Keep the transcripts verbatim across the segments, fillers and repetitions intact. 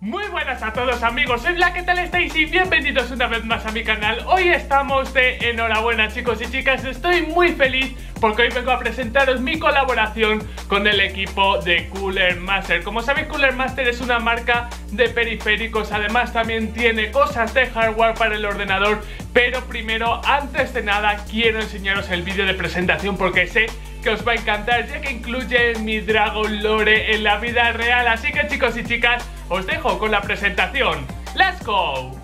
Muy buenas a todos amigos, soy Black, ¿qué tal estáis? Y bienvenidos una vez más a mi canal. Hoy estamos de enhorabuena chicos y chicas, estoy muy feliz porque hoy vengo a presentaros mi colaboración con el equipo de Cooler Master. Como sabéis, Cooler Master es una marca de periféricos, además también tiene cosas de hardware para el ordenador. Pero primero, antes de nada, quiero enseñaros el vídeo de presentación porque sé que os va a encantar, ya que incluye mi Dragon Lore en la vida real. Así que chicos y chicas, os dejo con la presentación. ¡Let's go!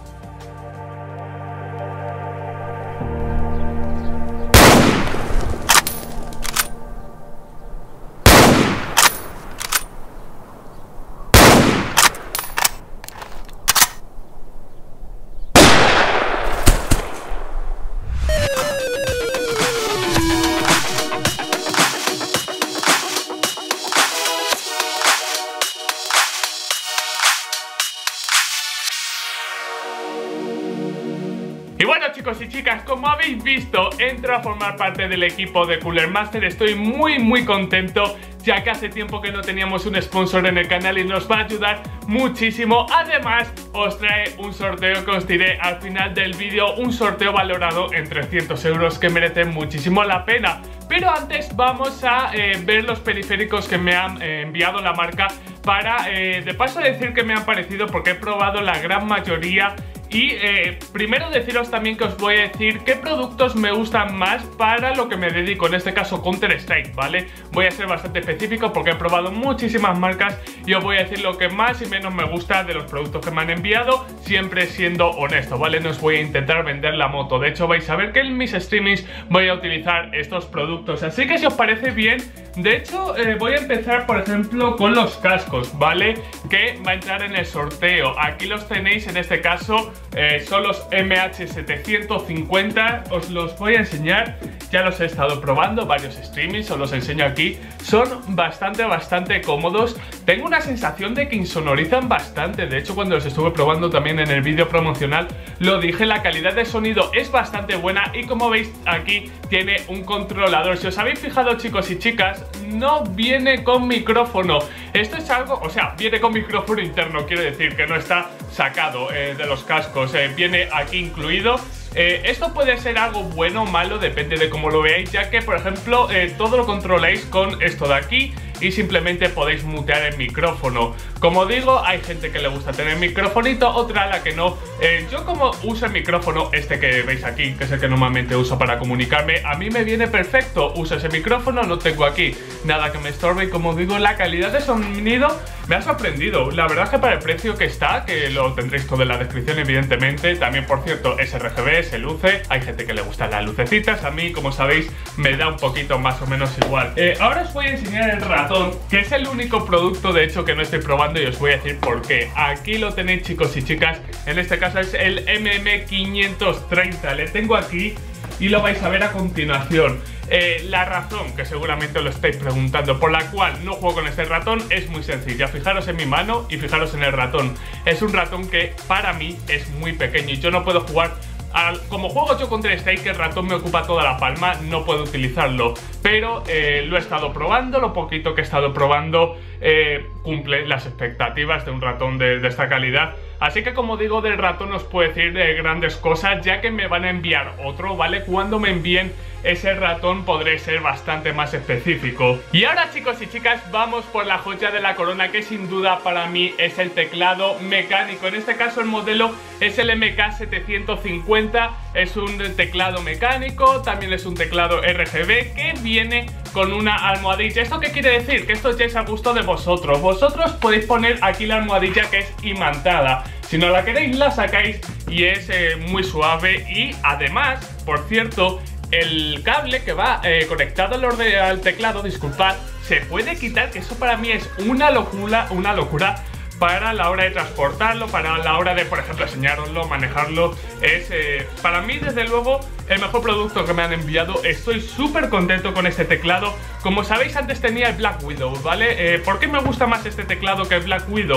Y bueno chicos y chicas, como habéis visto, entro a formar parte del equipo de Cooler Master. Estoy muy muy contento, ya que hace tiempo que no teníamos un sponsor en el canal y nos va a ayudar muchísimo. Además, os trae un sorteo que os diré al final del vídeo, un sorteo valorado en trescientos euros que merece muchísimo la pena. Pero antes vamos a eh, ver los periféricos que me han eh, enviado la marca para eh, de paso decir que me han parecido, porque he probado la gran mayoría. Y eh, primero deciros también que os voy a decir qué productos me gustan más para lo que me dedico, en este caso Counter Strike, ¿vale? Voy a ser bastante específico porque he probado muchísimas marcas y os voy a decir lo que más y menos me gusta de los productos que me han enviado, siempre siendo honesto, ¿vale? No os voy a intentar vender la moto. De hecho, vais a ver que en mis streamings voy a utilizar estos productos, así que si os parece bien, de hecho eh, voy a empezar por ejemplo con los cascos, ¿vale? Que va a entrar en el sorteo. Aquí los tenéis, en este caso Eh, son los M H setecientos cincuenta, os los voy a enseñar. Ya los he estado probando, varios streamings, os los enseño aquí. Son bastante, bastante cómodos. Tengo una sensación de que insonorizan bastante. De hecho, cuando los estuve probando también en el vídeo promocional, lo dije, la calidad de sonido es bastante buena. Y como veis aquí, tiene un controlador. Si os habéis fijado chicos y chicas, no viene con micrófono. Esto es algo, o sea, viene con micrófono interno, quiero decir que no está sacado eh, de los cascos, eh, viene aquí incluido. Eh, esto puede ser algo bueno o malo, depende de cómo lo veáis, ya que por ejemplo eh, todo lo controláis con esto de aquí y simplemente podéis mutear el micrófono. Como digo, hay gente que le gusta tener microfonito, otra a la que no. eh, Yo como uso el micrófono este que veis aquí, que es el que normalmente uso para comunicarme, a mí me viene perfecto. Uso ese micrófono, no tengo aquí nada que me estorbe y como digo, la calidad de sonido me ha sorprendido. La verdad es que para el precio que está, que lo tendréis todo en la descripción evidentemente. También por cierto es R G B, se luce. Hay gente que le gustan las lucecitas, a mí como sabéis me da un poquito más o menos igual. eh, Ahora os voy a enseñar el ratón, que es el único producto de hecho que no estoy probando y os voy a decir por qué. Aquí lo tenéis chicos y chicas, en este caso es el M M quinientos treinta, le tengo aquí y lo vais a ver a continuación. Eh, la razón, que seguramente os lo estáis preguntando, por la cual no juego con este ratón es muy sencilla. Fijaros en mi mano y fijaros en el ratón. Es un ratón que para mí es muy pequeño y yo no puedo jugar al, como juego yo contra Strike, que el ratón me ocupa toda la palma, no puedo utilizarlo. Pero eh, lo he estado probando, lo poquito que he estado probando eh, cumple las expectativas de un ratón de, de esta calidad. Así que como digo, del ratón os puedo decir de grandes cosas, ya que me van a enviar otro, ¿vale? Cuando me envíen ese ratón podré ser bastante más específico. Y ahora chicos y chicas, vamos por la joya de la corona, que sin duda para mí es el teclado mecánico. En este caso el modelo es el M K setecientos cincuenta, es un teclado mecánico, también es un teclado R G B que viene con una almohadilla. ¿Esto qué quiere decir? Que esto ya es a gusto de vosotros. Vosotros podéis poner aquí la almohadilla, que es imantada. Si no la queréis la sacáis y es eh, muy suave. Y además, por cierto, el cable que va eh, conectado al, al teclado, disculpad, se puede quitar, que eso para mí es una locura, una locura para la hora de transportarlo, para la hora de, por ejemplo, enseñaroslo, manejarlo. Es eh, para mí desde luego el mejor producto que me han enviado. Estoy súper contento con este teclado. Como sabéis, antes tenía el Black Widow, ¿vale? Eh, ¿Por qué me gusta más este teclado que el Black Widow?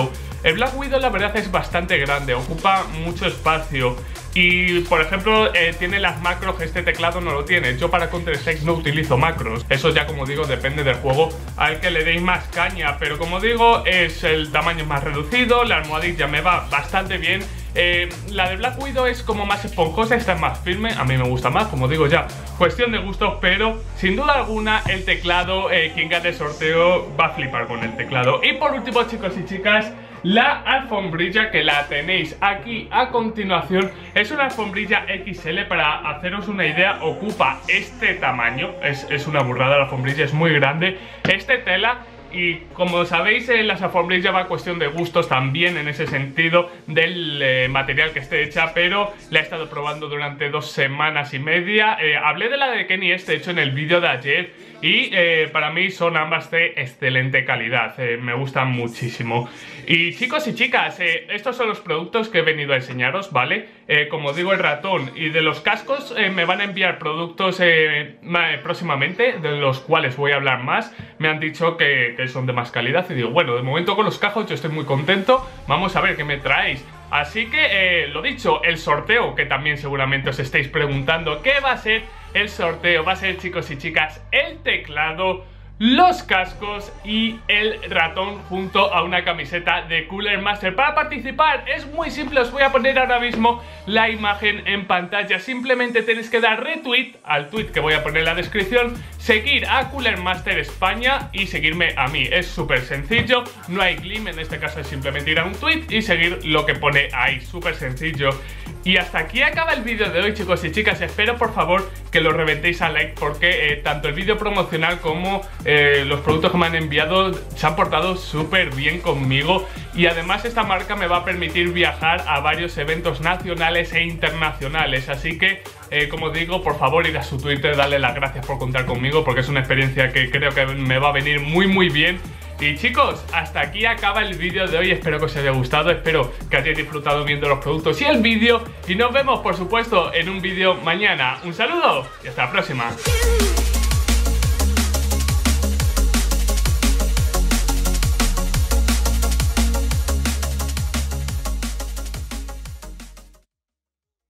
El Black Widow la verdad es bastante grande, ocupa mucho espacio. Y por ejemplo eh, tiene las macros que este teclado no lo tiene. Yo para Counter Strike no utilizo macros. Eso ya, como digo, depende del juego al que le deis más caña. Pero como digo, es el tamaño más reducido, la almohadilla me va bastante bien. Eh, la de Black Widow es como más esponjosa, esta es más firme, a mí me gusta más, como digo ya, cuestión de gustos, pero sin duda alguna el teclado, eh, quien gane el sorteo va a flipar con el teclado. Y por último, chicos y chicas, la alfombrilla, que la tenéis aquí a continuación, es una alfombrilla equis ele. Para haceros una idea, ocupa este tamaño, es, es una burrada la alfombrilla, es muy grande, este tela. Y como sabéis, eh, las alfombrillas va a cuestión de gustos también en ese sentido del eh, material que esté hecha, pero la he estado probando durante dos semanas y media. Eh, hablé de la de Kenny este hecho en el vídeo de ayer y eh, para mí son ambas de excelente calidad, eh, me gustan muchísimo. Y chicos y chicas, eh, estos son los productos que he venido a enseñaros, ¿vale? Eh, como digo, el ratón y de los cascos eh, me van a enviar productos eh, próximamente, de los cuales voy a hablar más. Me han dicho que, que son de más calidad y digo, bueno, de momento con los cascos yo estoy muy contento. Vamos a ver qué me traéis. Así que, eh, lo dicho, el sorteo, que también seguramente os estáis preguntando qué va a ser el sorteo. Va a ser, chicos y chicas, el teclado, los cascos y el ratón junto a una camiseta de Cooler Master. Para participar es muy simple, os voy a poner ahora mismo la imagen en pantalla. Simplemente tenéis que dar retweet al tweet que voy a poner en la descripción, seguir a Cooler Master España y seguirme a mí. Es súper sencillo, no hay glim, en este caso es simplemente ir a un tweet y seguir lo que pone ahí, súper sencillo. Y hasta aquí acaba el vídeo de hoy, chicos y chicas. Espero por favor que lo reventéis a like, porque eh, tanto el vídeo promocional como eh, los productos que me han enviado se han portado súper bien conmigo. Y además esta marca me va a permitir viajar a varios eventos nacionales e internacionales. Así que, eh, como digo, por favor ir a su Twitter, darle las gracias por contar conmigo, porque es una experiencia que creo que me va a venir muy muy bien. Y chicos, hasta aquí acaba el vídeo de hoy. Espero que os haya gustado, espero que hayáis disfrutado viendo los productos y el vídeo. Y nos vemos, por supuesto, en un vídeo mañana. Un saludo y hasta la próxima.